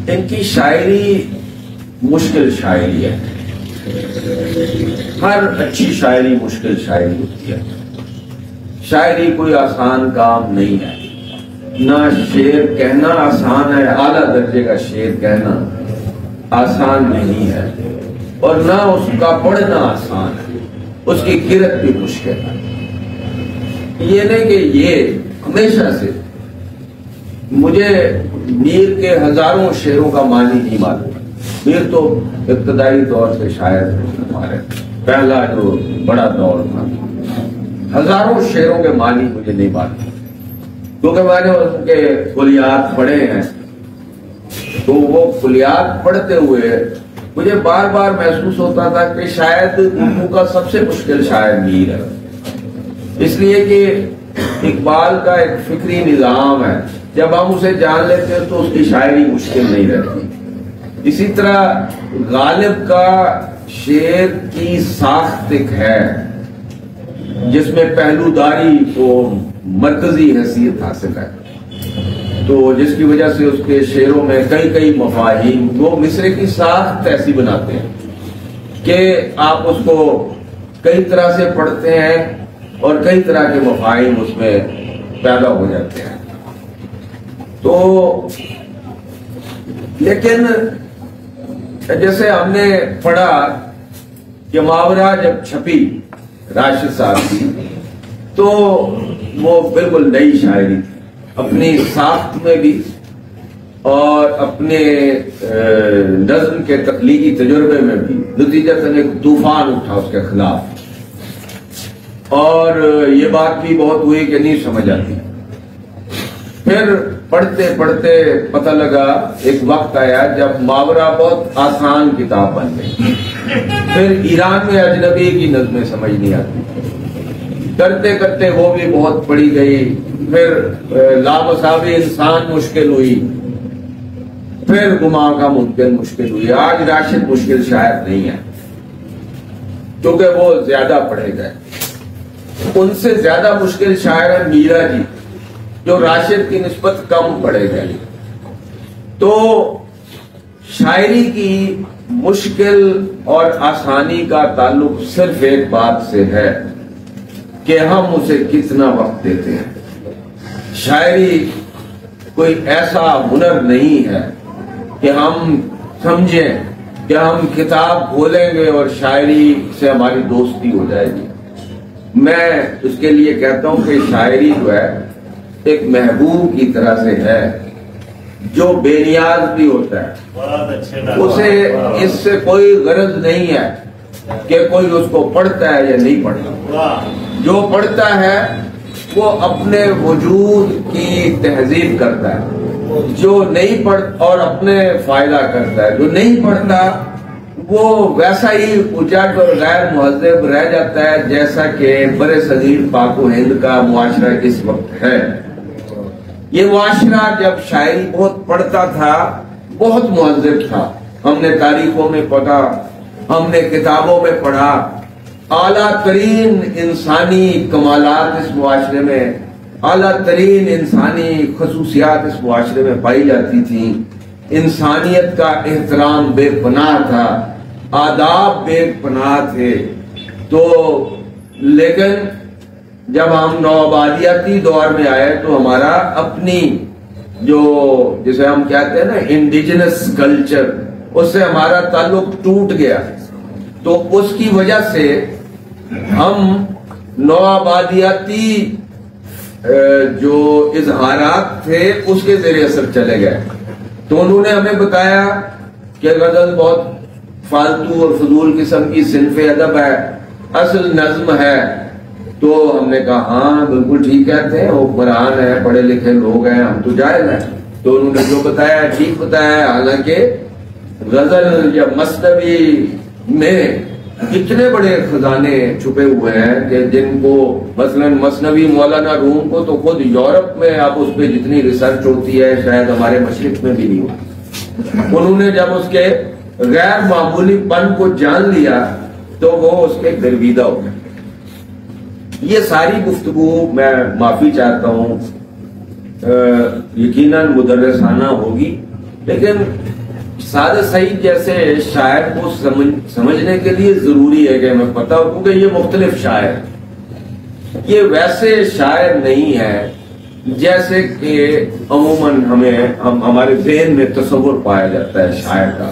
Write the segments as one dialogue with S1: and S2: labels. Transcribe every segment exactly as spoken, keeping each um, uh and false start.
S1: ان کی شاعری مشکل شاعری ہے. ہر اچھی شاعری مشکل شاعری ہوتی ہے. شاعری کوئی آسان کام نہیں ہے. نہ شعر کہنا آسان ہے، اعلیٰ درجے کا شعر کہنا آسان نہیں ہے، اور نہ اس کا پڑھنا آسان ہے. اس کی قرت بھی مشکل ہے. یہ نہیں کہ یہ ہمیشہ سے مجھے میر کے ہزاروں شعروں کا معنی نہیں معلوم. میر تو ابتدائی دور سے شاعر ہمارے پہلا جو بڑا دور تھا، ہزاروں شعروں کے معنی مجھے نہیں معلوم، کیونکہ میں نے ان کے کلیات پڑھے ہیں. تو وہ کلیات پڑھتے ہوئے مجھے بار بار محسوس ہوتا تھا کہ شاید اردو کا سب سے مشکل شاعر میر ہے. اس لیے کہ اقبال کا ایک فکری نظام ہے، جب ہم اسے جان لیتے ہیں تو اس کی شاعری مشکل نہیں رہتی. اسی طرح غالب کا شعر کی ساخت ایک ہے جس میں پہلوداری کو مرکزی حیثیت حاصل ہے، تو جس کی وجہ سے اس کے شعروں میں کئی کئی مفاہیم، وہ مصرے کی ساخت ایسی بناتے ہیں کہ آپ اس کو کئی طرح سے پڑھتے ہیں اور کئی طرح کے مفاہیم اس میں پیدا ہو جاتے ہیں. تو لیکن جیسے ہم نے پڑھا کہ ماورا جب چھپی راشد صاحب کی تو وہ بالکل نئی شاعری تھی، اپنی ساخت میں بھی اور اپنے نظم کے تخلیقی تجربے میں بھی. نتیجتاً ایک طوفان اٹھا اس کے خلاف، اور یہ بات بھی بہت ہوئی کہ نہیں سمجھ آتی. پھر پڑھتے پڑھتے پتہ لگا، ایک وقت آیا جب ماورا بہت آسان کتاب بن گئی. پھر ایران میں اجنبی کی نظمیں سمجھ نہیں آتی، کرتے کرتے وہ بھی بہت پڑھی گئی. پھر لامساوی انسان مشکل ہوئی، پھر گما کا ممکن مشکل ہوئی. آج راشد مشکل شاعر نہیں ہے کیونکہ وہ زیادہ پڑھے گئے. ان سے زیادہ مشکل شاعر ہے میرا جی، جو راشد کی نسبت کم پڑھے گئے. تو شاعری کی مشکل اور آسانی کا تعلق صرف ایک بات سے ہے کہ ہم اسے کتنا وقت دیتے ہیں. شاعری کوئی ایسا ہنر نہیں ہے کہ ہم سمجھیں کہ ہم کتاب کھولیں گے اور شاعری سے ہماری دوستی ہو جائے گی. میں اس کے لیے کہتا ہوں کہ شاعری جو ہے ایک محبوب کی طرح سے ہے جو بے نیاز بھی ہوتا ہے. اسے اس سے کوئی غرض نہیں ہے کہ کوئی اس کو پڑھتا ہے یا نہیں پڑھتا. جو پڑھتا ہے وہ اپنے وجود کی تہذیب کرتا ہے، جو نہیں پڑھ اور اپنے فائدہ کرتا ہے. جو نہیں پڑھتا وہ ویسا ہی اجٹ اور غیر مہذب رہ جاتا ہے جیسا کہ برے صغیر پاک و ہند کا معاشرہ اس وقت ہے. یہ معاشرہ جب شاعری بہت پڑھتا تھا بہت مہذب تھا. ہم نے تاریخوں میں پڑھا، ہم نے کتابوں میں پڑھا، اعلیٰ ترین انسانی کمالات اس معاشرے میں، اعلیٰ ترین انسانی خصوصیات اس معاشرے میں پائی جاتی تھیں. انسانیت کا احترام بے پناہ تھا، آداب بے پناہ تھے. تو لیکن جب ہم نوآبادیاتی دور میں آئے تو ہمارا اپنی جو جسے ہم کہتے ہیں نا انڈیجنس کلچر، اس سے ہمارا تعلق ٹوٹ گیا. تو اس کی وجہ سے ہم نوآبادیاتی جو اظہارات تھے اس کے زیر اثر چلے گئے. تو انہوں نے ہمیں بتایا کہ غزل بہت فالتو اور فضول قسم کی صنف ادب ہے، اصل نظم ہے. تو ہم نے کہا ہاں بالکل ٹھیک کہتے ہیں، وہ قرآن ہے، پڑھے لکھے لوگ ہیں، ہم تو جائز ہیں. تو انہوں نے جو بتایا ٹھیک بتایا. حالانکہ غزل یا مثنوی میں اتنے بڑے خزانے چھپے ہوئے ہیں کہ جن کو مثلا مثنوی مولانا روم کو تو خود یورپ میں اب اس پہ جتنی ریسرچ ہوتی ہے شاید ہمارے مشرق میں بھی نہیں ہوتی. انہوں نے جب اس کے غیر معمولی پن کو جان لیا تو وہ اس کے گرویدہ ہو گئے. یہ ساری گفتگو میں معافی چاہتا ہوں یقیناً مدرسانہ ہوگی، لیکن سعادت سعید جیسے شاعر کو سمجھ سمجھنے کے لیے ضروری ہے کہ ہمیں پتہ ہو، کیونکہ یہ مختلف شاعر ہے، یہ ویسے شاعر نہیں ہے جیسے کہ عموماً ہمیں ہم ہمارے ذہن میں تصور پایا جاتا ہے شاعر کا۔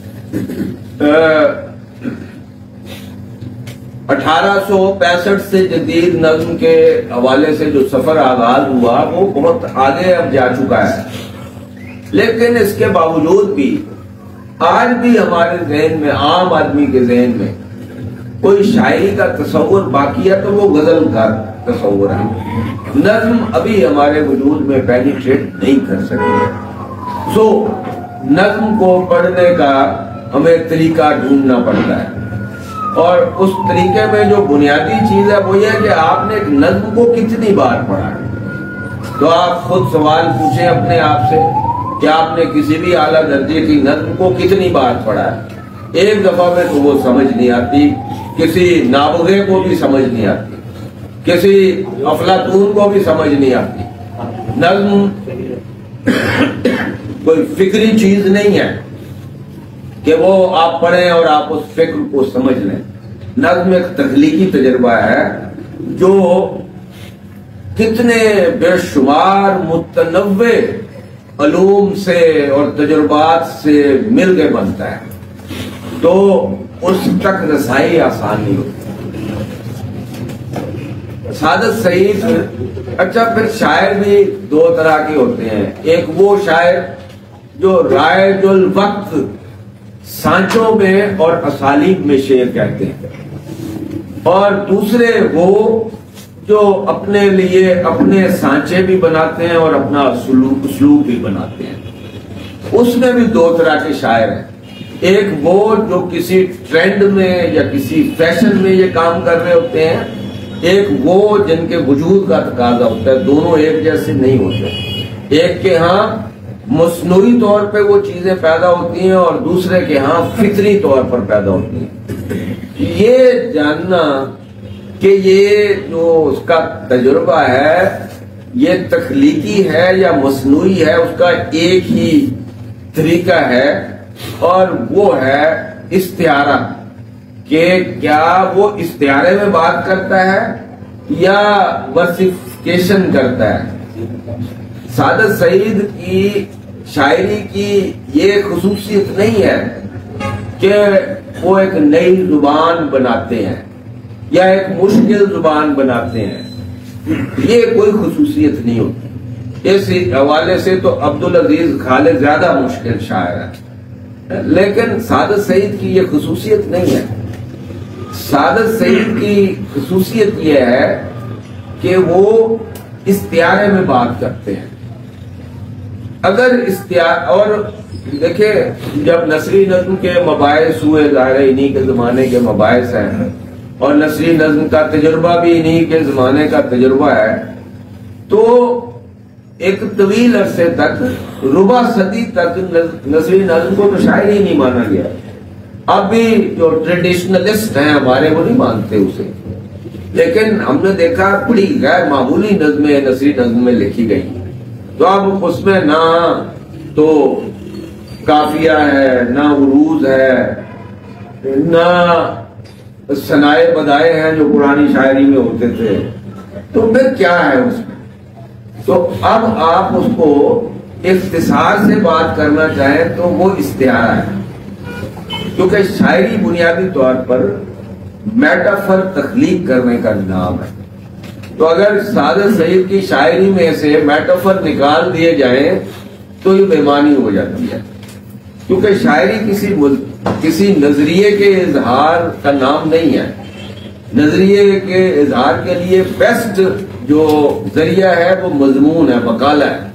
S1: اٹھارہ سو پینسٹھ سے جدید نظم کے حوالے سے جو سفر آغاز ہوا وہ بہت آگے اب جا چکا ہے، لیکن اس کے باوجود بھی آج بھی ہمارے ذہن میں، عام آدمی کے ذہن میں کوئی شاعری کا تصور باقی ہے تو وہ غزل کا تصور ہے۔ نظم ابھی ہمارے وجود میں پینیٹریٹ نہیں کر سکے، سو نظم کو پڑھنے کا ہمیں طریقہ ڈھونڈنا پڑتا ہے، اور اس طریقے میں جو بنیادی چیز ہے وہ یہ ہے کہ آپ نے ایک نظم کو کتنی بار پڑھا ہے۔ تو آپ خود سوال پوچھیں اپنے آپ سے کہ آپ نے کسی بھی اعلیٰ درجے کی نظم کو کتنی بار پڑھا ہے؟ ایک دفعہ میں تو وہ سمجھ نہیں آتی، کسی نابغے کو بھی سمجھ نہیں آتی، کسی افلاطون کو بھی سمجھ نہیں آتی۔ نظم کوئی فکری چیز نہیں ہے کہ وہ آپ پڑھیں اور آپ اس فکر کو سمجھ لیں۔ نظم ایک تخلیقی تجربہ ہے جو کتنے بے شمار متنوع علوم سے اور تجربات سے مل کے بنتا ہے، تو اس تک رسائی آسان نہیں ہوتی۔ سعادت سعید، اچھا پھر شاعر بھی دو طرح کے ہوتے ہیں، ایک وہ شاعر جو رائج الوقت سانچوں میں اور اسالیب میں شعر کہتے ہیں، اور دوسرے وہ جو اپنے لیے اپنے سانچے بھی بناتے ہیں اور اپنا اسلوب بھی بناتے ہیں۔ اس میں بھی دو طرح کے شاعر ہیں، ایک وہ جو کسی ٹرینڈ میں یا کسی فیشن میں یہ کام کر رہے ہوتے ہیں، ایک وہ جن کے وجود کا تقاضا ہوتا ہے، دونوں ایک جیسے نہیں ہوتے۔ ایک کے ہاں مصنوعی طور پہ وہ چیزیں پیدا ہوتی ہیں اور دوسرے کے ہاں فطری طور پر پیدا ہوتی ہیں۔ یہ جاننا کہ یہ جو اس کا تجربہ ہے یہ تخلیقی ہے یا مصنوعی ہے، اس کا ایک ہی طریقہ ہے، اور وہ ہے استعارہ، کہ کیا وہ استعارے میں بات کرتا ہے یا ورسیفیکیشن کرتا ہے۔ سعادت سعید کی شاعری کی یہ خصوصیت نہیں ہے کہ وہ ایک نئی زبان بناتے ہیں یا ایک مشکل زبان بناتے ہیں، یہ کوئی خصوصیت نہیں ہوتی۔ اس حوالے سے تو عبدالعزیز خالد زیادہ مشکل شاعر ہے، لیکن سعادت سعید کی یہ خصوصیت نہیں ہے۔ سعادت سعید کی خصوصیت یہ ہے کہ وہ استعارے میں بات کرتے ہیں۔ اگر استعارہ، اور دیکھیں جب نثری نظم کے مباحث ہوئے، ظاہر انہی کے زمانے کے مباحث ہیں اور نثری نظم کا تجربہ بھی انہی کے زمانے کا تجربہ ہے، تو ایک طویل عرصے تک، ربع صدی تک نثری نظم کو تو شاعری ہی نہیں مانا گیا۔ اب بھی جو ٹریڈیشنلسٹ ہیں ہمارے وہ نہیں مانتے اسے، لیکن ہم نے دیکھا بڑی غیر معمولی نظمیں نثری نظم میں لکھی گئی، تو اب اس میں نہ تو قافیہ ہے، نہ عروض ہے، نہ ثنائے بدائے ہیں جو پرانی شاعری میں ہوتے تھے، تو پھر کیا ہے اس میں؟ تو اب آپ اس کو اختصار سے بات کرنا چاہیں تو وہ استعارہ ہے، کیونکہ شاعری بنیادی طور پر میٹافر تخلیق کرنے کا نام ہے۔ تو اگر سعادت سعید کی شاعری میں سے میٹافر نکال دیے جائیں تو یہ بے معنی ہو جاتی ہے، کیونکہ شاعری کسی کسی نظریے کے اظہار کا نام نہیں ہے۔ نظریے کے اظہار کے لیے بیسٹ جو ذریعہ ہے وہ مضمون ہے، مقالہ ہے۔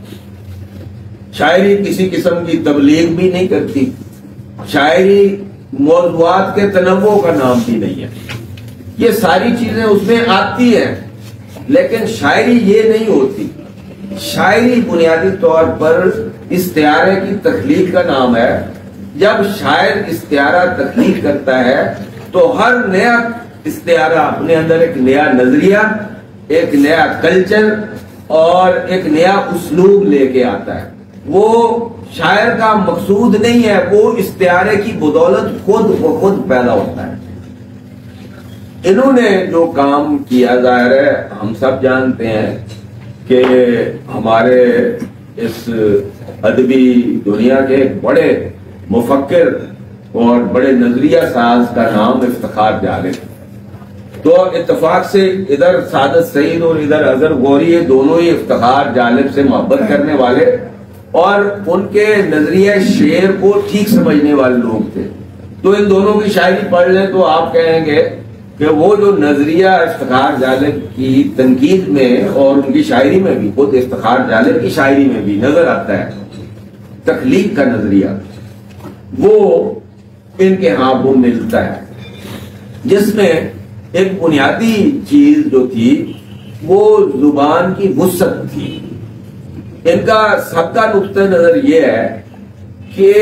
S1: شاعری کسی قسم کی تبلیغ بھی نہیں کرتی، شاعری موضوعات کے تنوع کا نام بھی نہیں ہے۔ یہ ساری چیزیں اس میں آتی ہیں، لیکن شاعری یہ نہیں ہوتی۔ شاعری بنیادی طور پر استعارے کی تخلیق کا نام ہے۔ جب شاعر استعارہ تخلیق کرتا ہے تو ہر نیا استعارہ اپنے اندر ایک نیا نظریہ، ایک نیا کلچر اور ایک نیا اسلوب لے کے آتا ہے۔ وہ شاعر کا مقصود نہیں ہے، وہ استعارے کی بدولت خود بخود پیدا ہوتا ہے۔ انہوں نے جو کام کیا، ظاہر ہے ہم سب جانتے ہیں کہ ہمارے اس ادبی دنیا کے بڑے مفکر اور بڑے نظریہ ساز کا نام افتخار جالب، تو اتفاق سے ادھر سعادت سعید اور ادھر اظہر غوری، یہ دونوں ہی افتخار جالب سے محبت کرنے والے اور ان کے نظریہ شعر کو ٹھیک سمجھنے والے لوگ تھے۔ تو ان دونوں کی شاعری پڑھ لیں تو آپ کہیں گے کہ وہ جو نظریہ افتخار جالب کی تنقید میں اور ان کی شاعری میں بھی، خود افتخار جالب کی شاعری میں بھی نظر آتا ہے تخلیق کا نظریہ، وہ ان کے ہاں وہ ملتا ہے، جس میں ایک بنیادی چیز جو تھی وہ زبان کی وسعت تھی۔ ان کا سب کا نقطہ نظر یہ ہے کہ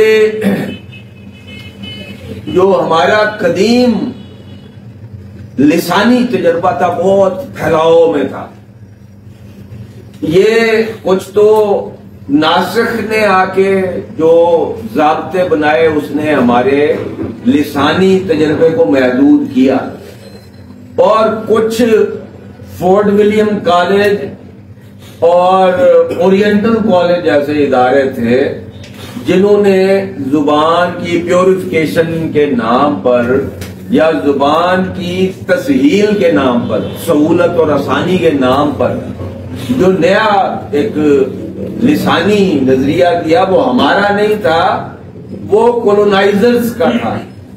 S1: جو ہمارا قدیم لسانی تجربہ تھا بہت پھیلاؤ میں تھا، یہ کچھ تو ناسخ نے آ کے جو ضابطے بنائے اس نے ہمارے لسانی تجربے کو محدود کیا، اور کچھ فورٹ ولیم کالج اور اورینٹل کالج جیسے ادارے تھے جنہوں نے زبان کی پیوریفیکیشن کے نام پر یا زبان کی تسہیل کے نام پر، سہولت اور آسانی کے نام پر جو نیا ایک لسانی نظریہ دیا، وہ ہمارا نہیں تھا، وہ کولونائزرز کا تھا،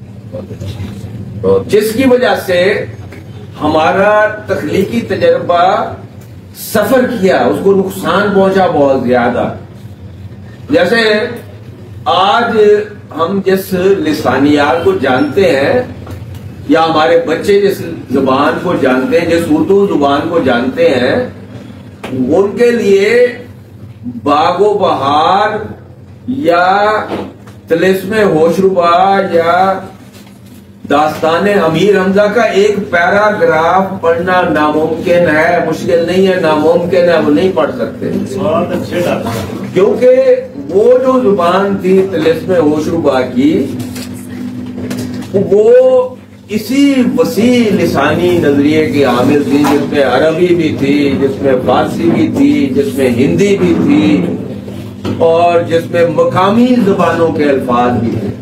S1: جس کی وجہ سے ہمارا تخلیقی تجربہ سفر کیا، اس کو نقصان پہنچا بہت زیادہ۔ جیسے آج ہم جس لسانیات کو جانتے ہیں یا ہمارے بچے جس زبان کو جانتے ہیں، جس اردو زبان کو جانتے ہیں، ان کے لیے باغ و بہار یا طلسم ہوشربا یا داستان امیر حمزہ کا ایک پیراگراف پڑھنا ناممکن ہے، مشکل نہیں ہے، ناممکن ہے، وہ نہیں پڑھ سکتے، کیونکہ وہ جو زبان تھی طلسم ہوشربا کی، وہ اسی وسیع لسانی نظریے کی حامل تھی، جس میں عربی بھی تھی، جس میں فارسی بھی تھی، جس میں ہندی بھی تھی، اور جس میں مقامی زبانوں کے الفاظ بھی تھے۔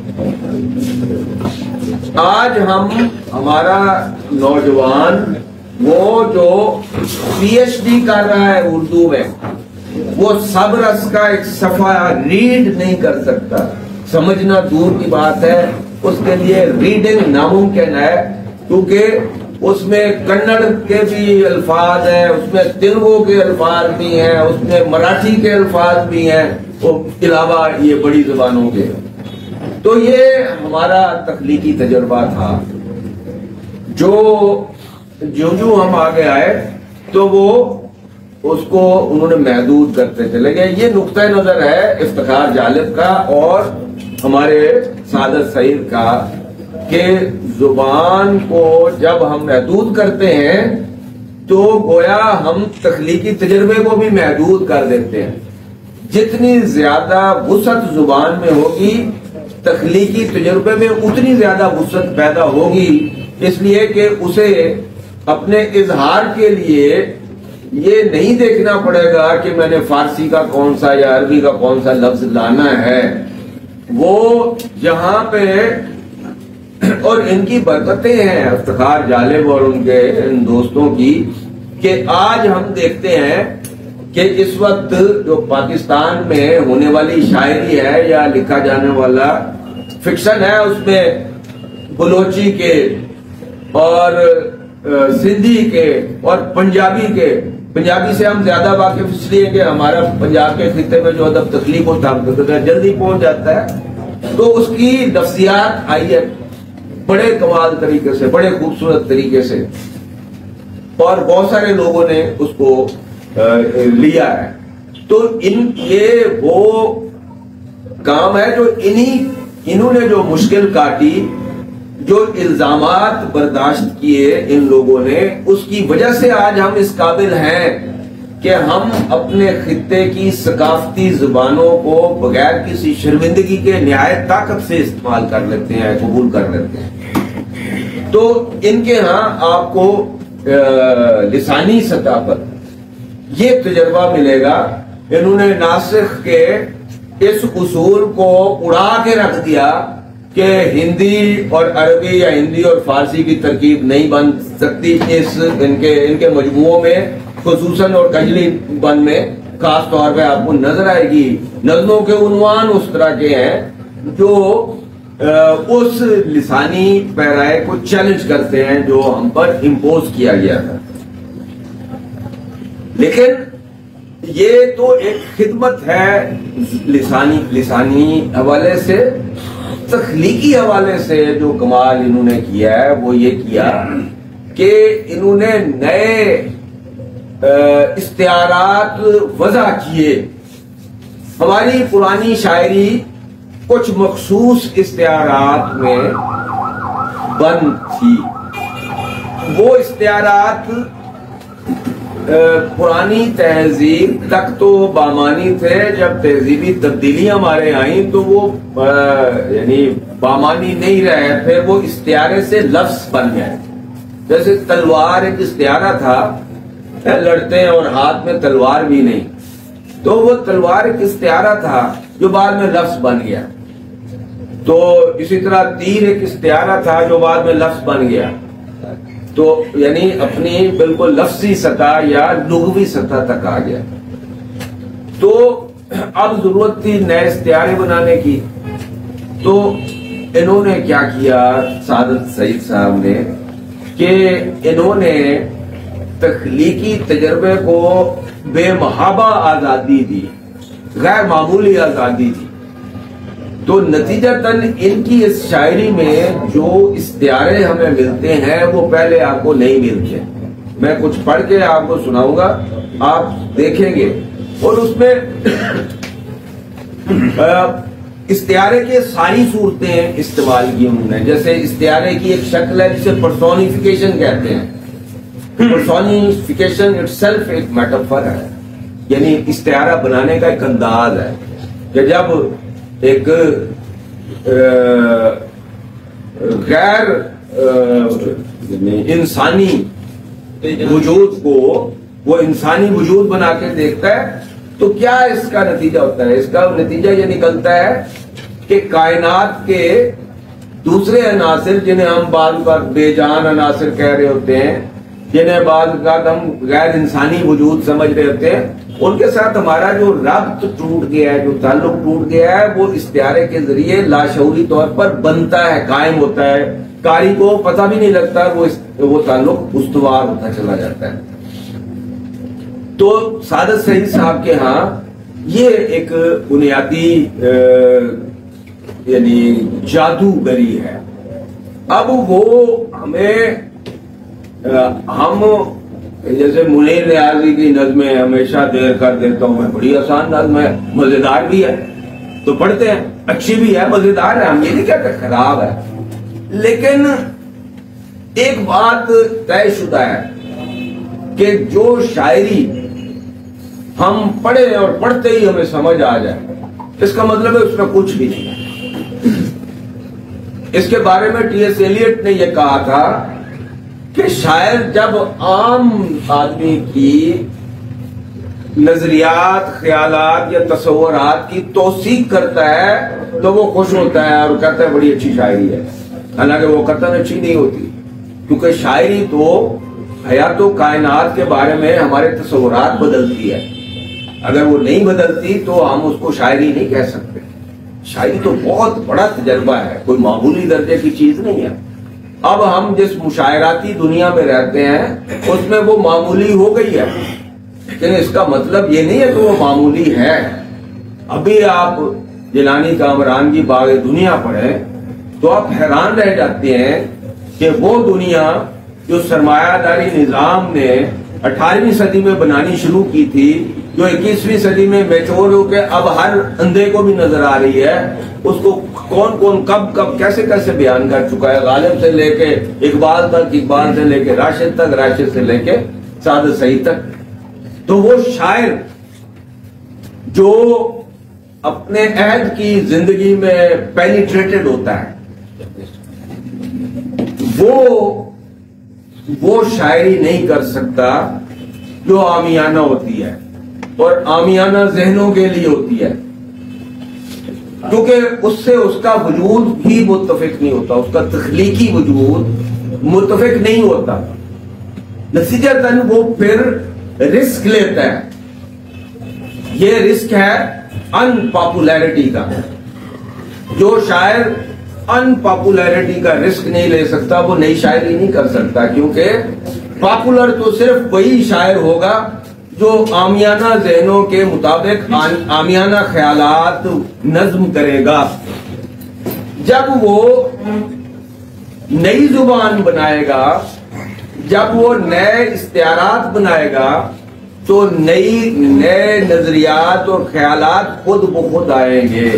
S1: آج ہم ہمارا نوجوان وہ جو پی ایچ ڈی کر رہا ہے اردو میں، وہ سب رس کا ایک صفحہ ریڈ نہیں کر سکتا، سمجھنا دور کی بات ہے، اس کے لیے ریڈنگ ناممکن ہے، کیونکہ اس میں کنڑ کے بھی الفاظ ہیں، اس میں تیلگو کے الفاظ بھی ہیں، اس میں مراٹھی کے الفاظ بھی ہیں، اس کے علاوہ یہ بڑی زبانوں کے۔ تو یہ ہمارا تخلیقی تجربہ تھا، جو جو جو ہم آگے آئے تو وہ اس کو انہوں نے محدود کرتے چلے گئے۔ یہ نقطہ نظر ہے افتخار جالب کا اور ہمارے سعادت سعید کا، کہ زبان کو جب ہم محدود کرتے ہیں تو گویا ہم تخلیقی تجربے کو بھی محدود کر دیتے ہیں۔ جتنی زیادہ وسعت زبان میں ہوگی، تخلیقی تجربے میں اتنی زیادہ وسعت پیدا ہوگی، اس لیے کہ اسے اپنے اظہار کے لیے یہ نہیں دیکھنا پڑے گا کہ میں نے فارسی کا کون سا یا عربی کا کون سا لفظ لانا ہے، وہ جہاں پہ، اور ان کی برکتیں ہیں افتخار جالب اور ان کے ان دوستوں کی، کہ آج ہم دیکھتے ہیں کہ اس وقت جو پاکستان میں ہونے والی شاعری ہے یا لکھا جانے والا فکشن ہے، اس میں بلوچی کے اور سندھی کے اور پنجابی کے، پنجابی سے ہم زیادہ واقف اس لیے کہ ہمارا پنجاب کے خطے میں جو ادب تخلیق ہوتا ہے جلدی پہنچ جاتا ہے، تو اس کی لفظیات آئی ہے بڑے کمال طریقے سے، بڑے خوبصورت طریقے سے، اور بہت سارے لوگوں نے اس کو لیا ہے۔ تو ان یہ وہ کام ہے جو انہی انہوں نے جو مشکل کاٹی، جو الزامات برداشت کیے ان لوگوں نے، اس کی وجہ سے آج ہم اس قابل ہیں کہ ہم اپنے خطے کی ثقافتی زبانوں کو بغیر کسی شرمندگی کے نہایت طاقت سے استعمال کر لیتے ہیں، قبول کر لیتے ہیں. تو ان کے ہاں آپ کو لسانی سطح پر یہ تجربہ ملے گا. انہوں نے ناسخ کے اس اصول کو اڑا کے رکھ دیا کہ ہندی اور عربی یا ہندی اور فارسی کی ترکیب نہیں بن سکتی اس ان کے ان کے مجموعوں میں، خصوصاً اور کجلی بن میں خاص طور پہ آپ کو نظر آئے گی. نظموں کے عنوان اس طرح کے ہیں جو اس لسانی پیرائے کو چیلنج کرتے ہیں جو ہم پر امپوز کیا گیا تھا. لیکن یہ تو ایک خدمت ہے لسانی لسانی حوالے سے. تخلیقی حوالے سے جو کمال انہوں نے کیا ہے وہ یہ کیا کہ انہوں نے نئے استعارات وضع کیے. ہماری پرانی شاعری کچھ مخصوص استعارات میں بند تھی. وہ استعارات پرانی تہذیب تک تو بامانی تھے. جب تہذیبی تبدیلیاں ہمارے آئیں تو وہ یعنی بامانی نہیں رہے، پھر وہ استعارے سے لفظ بن گئے. جیسے تلوار ایک استعارہ تھا، لڑتے ہیں اور ہاتھ میں تلوار بھی نہیں، تو وہ تلوار ایک استعارہ تھا جو بعد میں لفظ بن گیا. تو اسی طرح تیر ایک استعارہ تھا جو بعد میں لفظ بن گیا. تو یعنی اپنی بالکل لفظی سطح یا لغوی سطح تک آ گیا. تو اب ضرورت تھی نئے استعارے بنانے کی. تو انہوں نے کیا کیا سعادت سعید صاحب نے کہ انہوں نے تخلیقی تجربے کو بے محابہ آزادی دی، غیر معمولی آزادی دی. تو نتیجتاً ان کی اس شاعری میں جو استعارے ہمیں ملتے ہیں وہ پہلے آپ کو نہیں ملتے. میں کچھ پڑھ کے آپ کو سناؤں گا، آپ دیکھیں گے. اور اس میں استعارے کے ساری صورتیں استعمال کی انہوں نے. جیسے استعارے کی ایک شکل ہے جسے پرسونیفیکیشن کہتے ہیں. پرسونیفیکیشن اٹ سیلف ایک میٹافر ہے، یعنی استعارہ بنانے کا ایک انداز ہے کہ جب ایک غیر انسانی وجود کو وہ انسانی وجود بنا کے دیکھتا ہے تو کیا اس کا نتیجہ ہوتا ہے؟ اس کا نتیجہ یہ نکلتا ہے کہ کائنات کے دوسرے عناصر جنہیں ہم بعض اوقات بے جان عناصر کہہ رہے ہوتے ہیں، جنہیں بعض اوقات ہم غیر انسانی وجود سمجھ رہے ہوتے ہیں، ان کے ساتھ ہمارا جو ربط ٹوٹ گیا ہے، جو تعلق ٹوٹ گیا ہے، وہ استعارے کے ذریعے لاشعوری طور پر بنتا ہے، قائم ہوتا ہے. قاری کو پتہ بھی نہیں لگتا، وہ وہ تعلق استوار ہوتا چلا جاتا ہے. تو سعادت سعید صاحب کے ہاں یہ ایک بنیادی یعنی جادوگری ہے. اب وہ ہمیں ہم جیسے منیر ریاضی کی نظمیں ہمیشہ دیر کر دیتا ہوں میں، بڑی آسان نظم ہے، مزیدار بھی ہے تو پڑھتے ہیں، اچھی بھی ہے، مزیدار ہے، ہم یہ نہیں کہتے خراب ہے. لیکن ایک بات طے شدہ ہے کہ جو شاعری ہم پڑھیں اور پڑھتے ہی ہمیں سمجھ آ جائے، اس کا مطلب ہے اس میں کچھ بھی نہیں ہے. اس کے بارے میں ٹی ایس ایلیٹ نے یہ کہا تھا کہ شاعر جب عام آدمی کی نظریات، خیالات یا تصورات کی توثیق کرتا ہے تو وہ خوش ہوتا ہے اور کہتا ہے بڑی اچھی شاعری ہے، حالانکہ وہ قطعاً اچھی نہیں ہوتی. کیونکہ شاعری تو حیات و کائنات کے بارے میں ہمارے تصورات بدلتی ہے. اگر وہ نہیں بدلتی تو ہم اس کو شاعری نہیں کہہ سکتے. شاعری تو بہت بڑا تجربہ ہے، کوئی معمولی درجے کی چیز نہیں ہے. اب ہم جس مشاعراتی دنیا میں رہتے ہیں اس میں وہ معمولی ہو گئی ہے، لیکن اس کا مطلب یہ نہیں ہے کہ وہ معمولی ہے. ابھی آپ جیلانی کامران کی باغ دنیا پڑھیں تو آپ حیران رہ جاتے ہیں کہ وہ دنیا جو سرمایہ داری نظام نے اٹھارہویں صدی میں بنانی شروع کی تھی، جو اکیسویں صدی میں میچور ہو کے اب ہر اندھے کو بھی نظر آ رہی ہے، اس کو کون کون کب کب کیسے کیسے بیان کر چکا ہے. غالب سے لے کے اقبال تک، اقبال سے لے کے راشد تک، راشد سے لے کے سعادت سعید تک. تو وہ شاعر جو اپنے عہد کی زندگی میں پینیٹریٹڈ ہوتا ہے وہ وہ شاعری نہیں کر سکتا جو عامیانہ ہوتی ہے اور عامیانہ ذہنوں کے لیے ہوتی ہے، کیونکہ اس سے اس کا وجود بھی متفق نہیں ہوتا، اس کا تخلیقی وجود متفق نہیں ہوتا، نتیجتاً وہ پھر رسک لیتا ہے۔ یہ رسک ہے ان پاپولیرٹی کا۔ جو شاعر ان پاپولیرٹی کا رسک نہیں لے سکتا وہ نئی شاعری نہیں کر سکتا، کیونکہ پاپولر تو صرف وہی شاعر ہوگا جو عامیانہ ذہنوں کے مطابق عامیانہ خیالات نظم کرے گا۔ جب وہ نئی زبان بنائے گا، جب وہ نئے استعارات بنائے گا تو نئی نئے نظریات اور خیالات خود بخود آئیں گے۔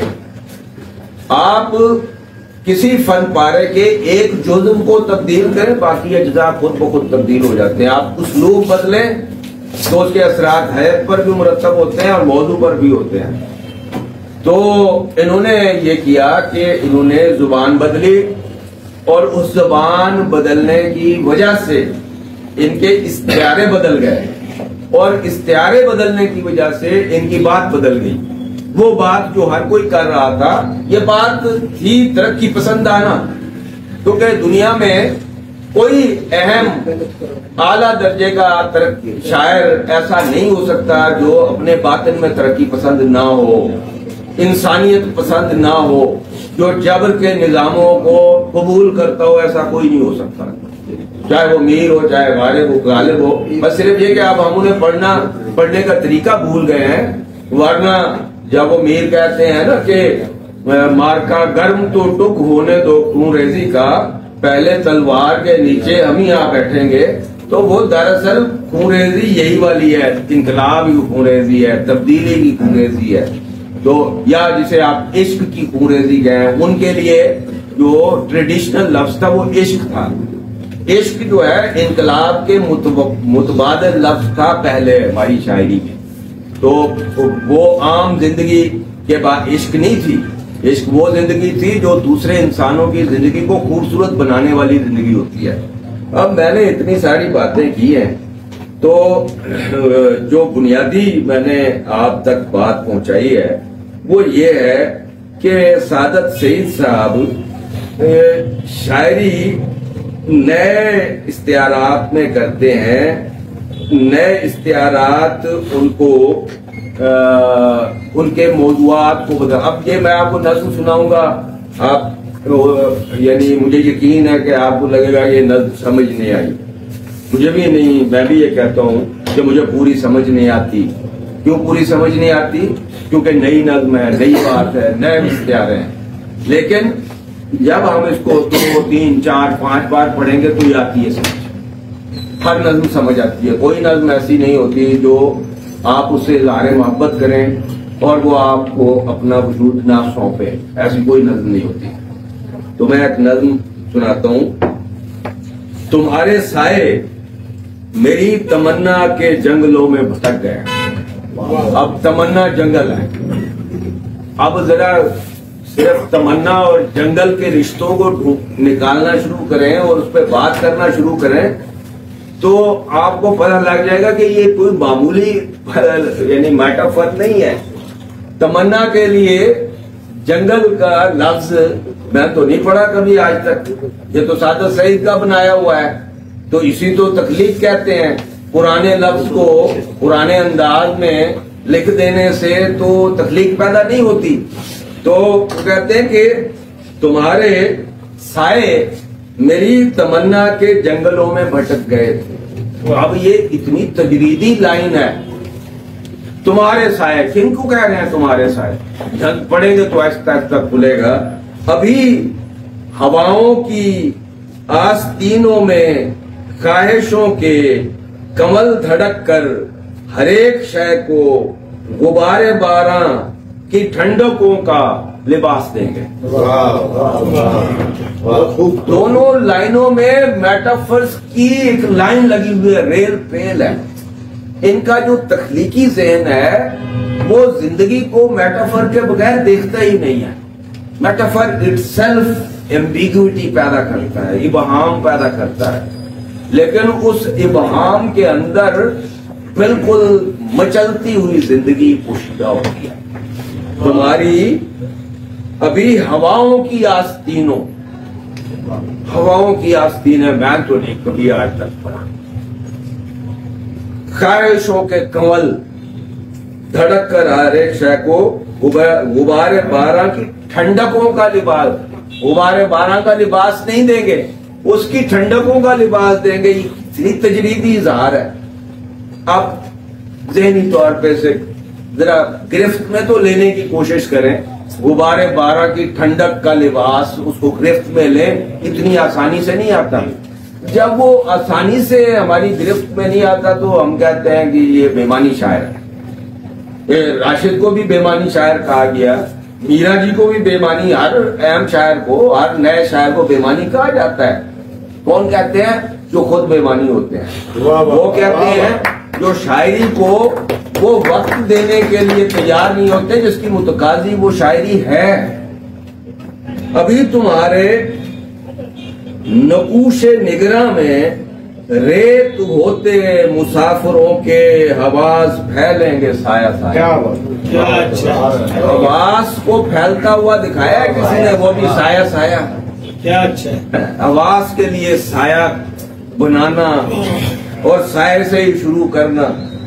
S1: آپ کسی فن پارے کے ایک جزو کو تبدیل کریں، باقی اجزاء خود بخود تبدیل ہو جاتے ہیں۔ آپ اسلوب بدلیں تو اس کے اثرات حیات پر بھی مرتب ہوتے ہیں اور موضوع پر بھی ہوتے ہیں۔ تو انہوں نے یہ کیا کہ انہوں نے زبان بدلی اور اس زبان بدلنے کی وجہ سے ان کے استعارے بدل گئے اور استعارے بدلنے کی وجہ سے ان کی بات بدل گئی۔ وہ بات جو ہر کوئی کر رہا تھا، یہ بات تھی ترقی پسندانہ، کیونکہ دنیا میں کوئی اہم اعلیٰ درجے کا شاعر ایسا نہیں ہو سکتا جو اپنے باطن میں ترقی پسند نہ ہو، انسانیت پسند نہ ہو، جو جبر کے نظاموں کو قبول کرتا ہو، ایسا کوئی نہیں ہو سکتا، چاہے وہ میر ہو چاہے غالب ہو غالب ہو بس صرف یہ کہ آپ ہم انہیں پڑھنا پڑھنے کا طریقہ بھول گئے ہیں، ورنہ جب وہ میر کہتے ہیں نا کہ مار کا گرم تو ٹک ہونے دو خون ریزی کا، پہلے تلوار کے نیچے ہم ہی آ بیٹھیں گے، تو وہ دراصل خون ریزی یہی والی ہے، انقلاب کی خون ریزی ہے، تبدیلی کی خون ریزی ہے، تو یا جسے آپ عشق کی خون ریزی گئے، ان کے لیے جو ٹریڈیشنل لفظ تھا وہ عشق تھا۔ عشق جو ہے انقلاب کے متبادل لفظ تھا پہلے ہماری شاعری میں، تو وہ عام زندگی کے بعد عشق نہیں تھی، عشق وہ زندگی تھی جو دوسرے انسانوں کی زندگی کو خوبصورت بنانے والی زندگی ہوتی ہے۔ اب میں نے اتنی ساری باتیں کی ہیں، تو جو بنیادی میں نے آپ تک بات پہنچائی ہے وہ یہ ہے کہ سعادت سعید صاحب شاعری نئے استعارات میں کرتے ہیں، نئے استعارات ان کو ان کے موضوعات کو بدل۔ اب یہ میں آپ کو نظم سناؤں گا، آپ یعنی مجھے یقین ہے کہ آپ کو لگے گا یہ نظم سمجھ نہیں آئی، مجھے بھی نہیں، میں بھی یہ کہتا ہوں کہ مجھے پوری سمجھ نہیں آتی۔ کیوں پوری سمجھ نہیں آتی؟ کیونکہ نئی نظم ہے، نئی بات ہے، نئے استعارے ہیں، لیکن جب ہم اس کو دو تین چار پانچ بار پڑھیں گے تو یہ آتی ہے سمجھ، ہر نظم سمجھ آتی ہے۔ کوئی نظم ایسی نہیں ہوتی جو آپ اس سے اظہار محبت کریں اور وہ آپ کو اپنا وجود نہ سونپے، ایسی کوئی نظم نہیں ہوتی۔ تو میں ایک نظم سناتا ہوں۔ تمہارے سائے میری تمنا کے جنگلوں میں بھٹک گئے، اب تمنا جنگل ہے، اب ذرا صرف تمنا اور جنگل کے رشتوں کو نکالنا شروع کریں اور اس پہ بات کرنا شروع کریں تو آپ کو پتہ لگ جائے گا کہ یہ کوئی معمولی یعنی میٹافر نہیں ہے۔ تمنا کے لیے جنگل کا لفظ میں تو نہیں پڑھا کبھی آج تک، یہ تو سعادت سعید کا بنایا ہوا ہے، تو اسی تو تخلیق کہتے ہیں۔ پرانے لفظ کو پرانے انداز میں لکھ دینے سے تو تخلیق پیدا نہیں ہوتی۔ تو کہتے ہیں کہ تمہارے سائے میری تمنا کے جنگلوں میں بھٹک گئے تھے۔ اب یہ اتنی تجریدی لائن ہے، تمہارے سائے، کن کو کہہ رہے ہیں تمہارے سائے؟ جب پڑھیں گے تو آہستہ آہستہ کھلے گا۔ ابھی ہواؤں کی آستینوں میں خواہشوں کے کمل دھڑک کر ہر ایک شے کو غبارے باراں کی ٹھنڈکوں کا لباس دیں گے۔ دونوں لائنوں میں میٹافرز کی ایک لائن لگی ہوئی ہے، ریل پیل ہے، ان کا جو تخلیقی ذہن ہے وہ زندگی کو میٹافر کے بغیر دیکھتا ہی نہیں ہے. میٹافر اٹ سیلف ایمبیگوٹی پیدا کرتا ہے, ابہام پیدا کرتا ہے, لیکن اس ابہام کے اندر بالکل مچلتی ہوئی زندگی پوشیدہ ہوتی ہے. تمہاری ابھی ہواؤں کی آستینوں ہواؤں کی آستینیں میں تو نہیں کبھی آج تک پڑھا. خواہشوں کے کنول دھڑک کر ہر ایک شے کو غبار بارہ کی ٹھنڈکوں کا لباس, غبار بارہ کا لباس نہیں دیں گے, اس کی ٹھنڈکوں کا لباس دیں گے. یہ اتنی تجریدی اظہار ہے. آپ ذہنی طور پہ سے ذرا گرفت میں تو لینے کی کوشش کریں. غبار بارہ کی ٹھنڈک کا لباس اس کو گرفت میں لیں, اتنی آسانی سے نہیں آتا. جب وہ آسانی سے ہماری گرفت میں نہیں آتا تو ہم کہتے ہیں کہ یہ بےمانی شاعر ہے. راشد کو بھی بےمانی شاعر کہا گیا, میرا جی کو بھی بےمانی, ہر اہم شاعر کو, ہر نئے شاعر کو بےمانی کہا جاتا ہے. کون کہتے ہیں؟ جو خود بےمانی ہوتے ہیں. وہ کہتے ہیں جو شاعری کو وہ وقت دینے کے لیے تیار نہیں ہوتے جس کی متقاضی وہ شاعری ہے. ابھی تمہارے نقوش نگراں میں ریت ہوتے مسافروں کے حواس پھیلیں گے سایہ سایہ. حواس کو پھیلتا ہوا دکھایا ہے کسی نے, وہ بھی سایہ سایہ. کیا اچھا حواس کے لیے سایہ بنانا اور سائے سے ہی شروع کرنا.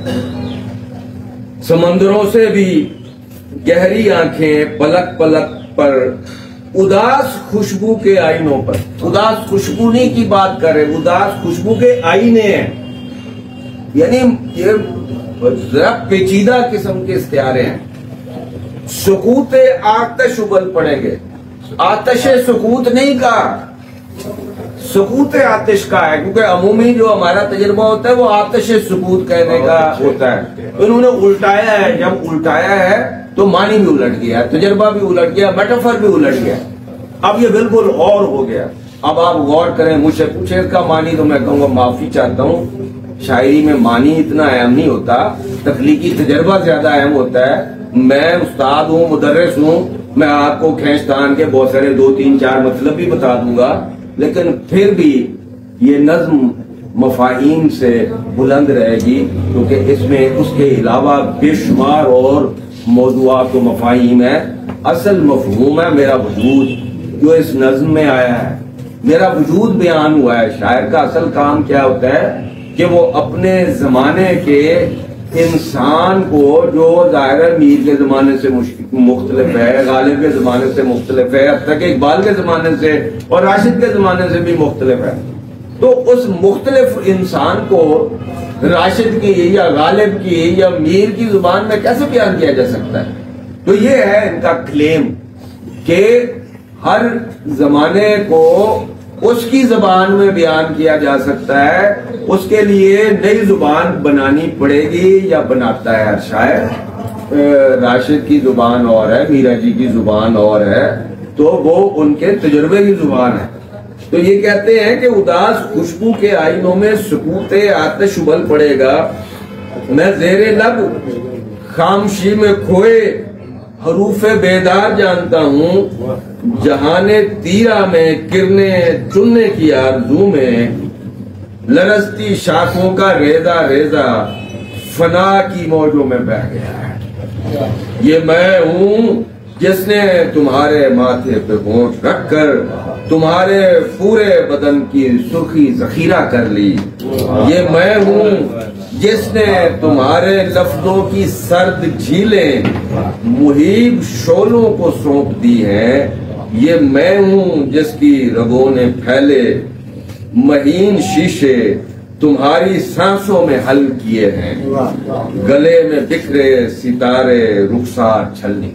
S1: سمندروں سے بھی گہری آنکھیں پلک پلک پر اداس خوشبو کے آئینوں پر. اداس خوشبو نہیں کی بات کرے, اداس خوشبو کے آئینے ہیں. یعنی یہ ذرا پیچیدہ قسم کے استعارے ہیں. سکوت آتش ابل پڑیں گے. آتش سکوت نہیں کہا, سکوت آتش کا ہے, کیونکہ عمومی جو ہمارا تجربہ ہوتا ہے وہ آتش سکوت کہنے کا ہوتا ہے. انہوں نے الٹایا ہے, جب الٹایا ہے تو معنی بھی الٹ گیا, تجربہ بھی الٹ گیا, میٹافر بھی الٹ گیا. اب یہ بالکل اور ہو گیا. اب آپ غور کریں, مجھ سے پوچھیں اس کا معنی تو میں کہوں گا معافی چاہتا ہوں, شاعری میں معنی اتنا اہم نہیں ہوتا, تخلیقی تجربہ زیادہ اہم ہوتا ہے. میں استاد ہوں, مدرس ہوں, میں آپ کو کھینچتان کے بہت سارے دو تین چار مطلب بھی بتا دوں گا, لیکن پھر بھی یہ نظم مفاہیم سے بلند رہے گی, کیونکہ اس میں اس کے علاوہ بے شمار اور موضوعات و مفاہیم ہے. اصل مفہوم ہے میرا وجود جو اس نظم میں آیا ہے, میرا وجود بیان ہوا ہے. شاعر کا اصل کام کیا ہوتا ہے کہ وہ اپنے زمانے کے انسان کو, جو ظاہر میر کے زمانے سے مختلف ہے, غالب کے زمانے سے مختلف ہے, اب تک اقبال کے زمانے سے اور راشد کے زمانے سے بھی مختلف ہے, تو اس مختلف انسان کو راشد کی یا غالب کی یا میر کی زبان میں کیسے بیان کیا جا سکتا ہے؟ تو یہ ہے ان کا کلیم کہ ہر زمانے کو اس کی زبان میں بیان کیا جا سکتا ہے. اس کے لیے نئی زبان بنانی پڑے گی یا بناتا ہے ہر شاعر. راشد کی زبان اور ہے, میرا جی کی زبان اور ہے, تو وہ ان کے تجربے کی زبان ہے. تو یہ کہتے ہیں کہ اداس خوشبو کے آئینوں میں سکوت آتش ابل پڑے گا. میں زیر لب خاموشی میں کھوئے حروف بیدار جانتا ہوں, جہان تیرا میں کرنے چننے کی آرزو میں لرزتی شاخوں کا ریزہ ریزہ فنا کی موجوں میں بہ گیا ہے. یہ میں ہوں جس نے تمہارے ماتھے پہ ہونٹ رکھ کر تمہارے پورے بدن کی سرخی ذخیرہ کر لی. یہ میں ہوں جس نے تمہارے لفظوں کی سرد جھیلیں مہیب شعلوں کو سونپ دی ہیں. یہ میں ہوں جس کی رگوں نے پھیلے مہین شیشے تمہاری سانسوں میں حل کیے ہیں. گلے میں بکھرے ستارے رخسار چھلنی.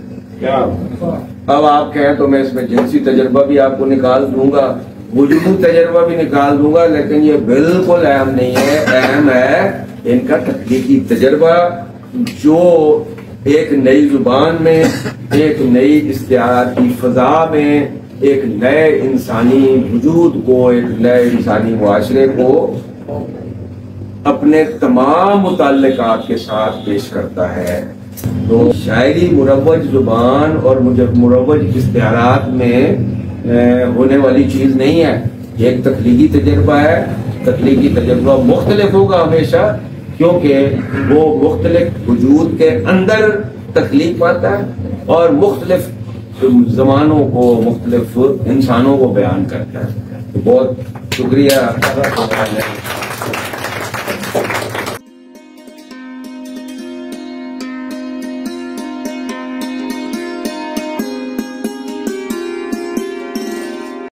S1: اب آپ کہیں تو میں اس میں جنسی تجربہ بھی آپ کو نکال دوں گا, وجودی تجربہ بھی نکال دوں گا, لیکن یہ بالکل اہم نہیں ہے. اہم ہے ان کا تخلیقی تجربہ جو ایک نئی زبان میں, ایک نئی استعاراتی فضا میں, ایک نئے انسانی وجود کو, ایک نئے انسانی معاشرے کو اپنے تمام متعلقات کے ساتھ پیش کرتا ہے. تو شاعری مروج زبان اور مروج اشتہارات میں ہونے والی چیز نہیں ہے، یہ ایک تخلیقی تجربہ ہے. تخلیقی تجربہ مختلف ہوگا ہمیشہ، کیونکہ وہ مختلف وجود کے اندر تخلیق پاتا ہے اور مختلف زمانوں کو، مختلف انسانوں کو بیان کرتا ہے. تو بہت شکریہ.